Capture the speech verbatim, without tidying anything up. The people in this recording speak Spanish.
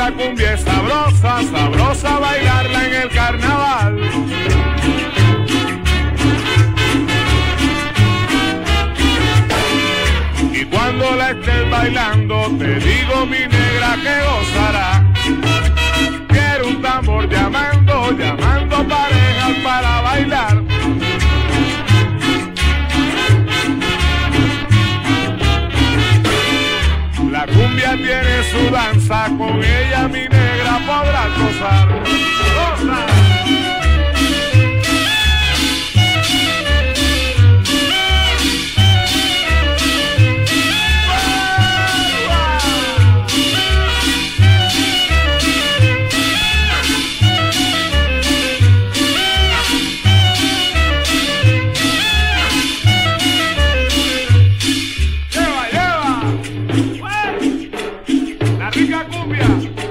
la cumbia es sabrosa, sabrosa bailarla en el carnaval. Y cuando la estés bailando, te digo mi negra que gozará. Quiero un tambor llamando, llamando parejas para bailar. La cumbia tiene su danza, con ella mi negra podrá gozar. ¡Goza! Rica cumbia.